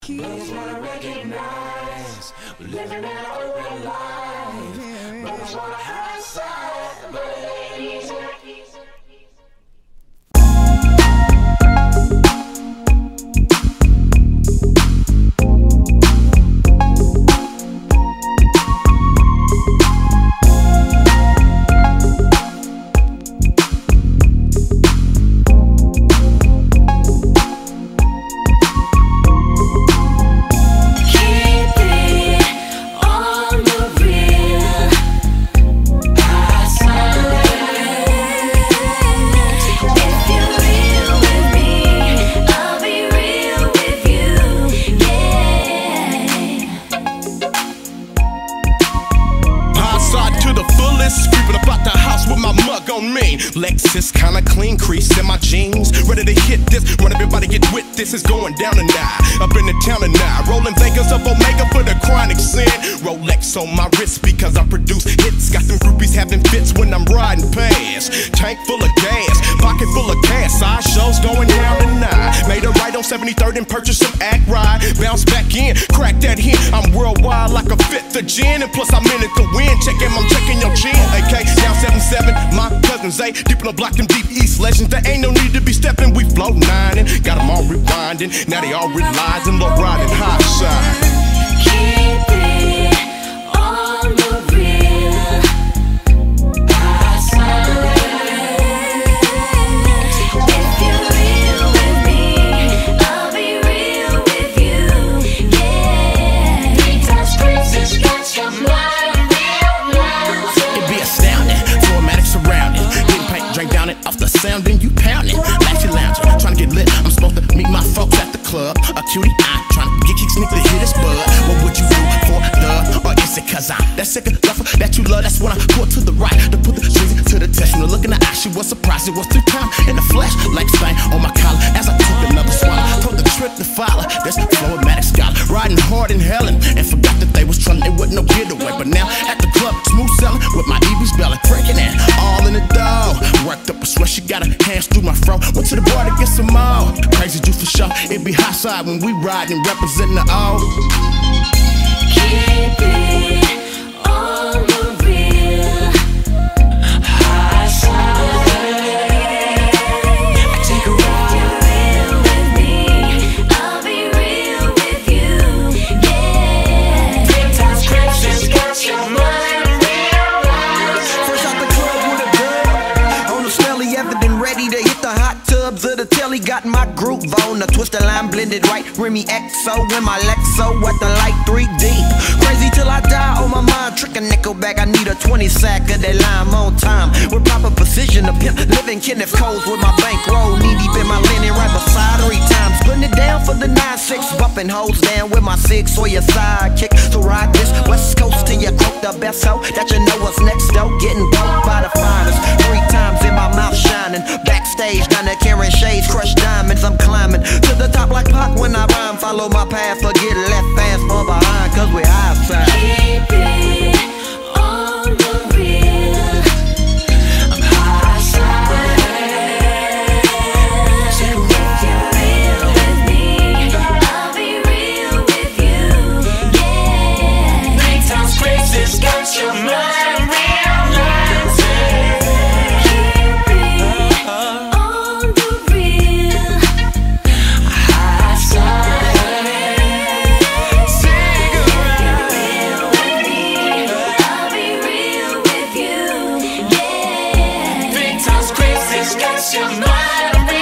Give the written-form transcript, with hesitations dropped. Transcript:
Brothers wanna recognize we're living in an open life. Brothers wanna hide side, but it ain't easy. Lexus kinda clean, crease in my jeans. Ready to hit this, run everybody get with this. It's going down tonight, up in the town tonight. Rolling Vegas up Omega for the chronic sin. Rolex on my wrist because I produce hits. Got them groupies having fits when I'm riding past. Tank full of gas, pocket full of cash. Side shows going down tonight. Made a right on 73rd and purchased some Act Ride. Bounce back in, crack that hint. I'm worldwide like a fifth of gin. And plus I'm in it to win. I'm checking your chin. AK down 77, my cousin Zay. Deep in the block, them deep east legends. There ain't no need to be stepping. We flow nining, got them all rewinding. Now they all realizing, low riding high side. Keep it on the real, high side. If you're real with me, I'll be real with you. Yeah, big time streets has got your mind real. It'd be astounding, formatic surrounding. Getting paint, drink down it off the sounding. You pounding, latchy lounging, trying to get lit. I'm supposed to meet my folks at the club. A cutie, I'm trying to get kick sneak to hit his bud. What would you do for love? Or is it cause I'm that sick of love that you love? That's when I pull to the right to put the drizzy to the test. When I look in the eye, she was surprised. It was 3 times in the flesh, like stain on my collar. As I took another swallow, told the trip to follow. This flowmatic scholar, riding hard in hellin', and forgot that they was trolling. It wasn't no getaway, but now at the club, smooth selling with my EB's belly, breaking in, all in the dough. Worked up a sweat, she got her hands through my fro. Went to the bar to get some more. Crazy juice for sure. It be hot side when we riding, representing the O. Keep it on the real, high side. I take a ride. If you're real with me, I'll be real with you. Yeah, big time scratch has got your mind real. First out the club with a girl on the smelly, evident, ready to hit the hot tubs of the telly. Got my groove on, a twisted line blended right. Remy XO in my Lexo at the light 3 deep. Crazy till I die on my mind. Trick a nickel bag, I need a 20 sack of that lime on time. With proper precision, a pimp living Kenneth Coles with my bankroll. Knee deep in my linen right beside 3 times. Putting it down for the 9-6. Bumping hoes down with my 6 or your sidekick. So ride this West Coast till you croak the best hoe that you know what's next though. Getting bumped by the finest. 3 times in my mouth shining. Backstage down there carrying shades, crushed diamonds. I'm climbing to the top like Pac when I rhyme. Follow my path, forget left fast for behind, cause we high side. Keep it on the real, I'm high side. So if you're real with me, I'll be real with you. Yeah, big time scrapes has got your mind realizing. Keep it on the real, high side. Got your mind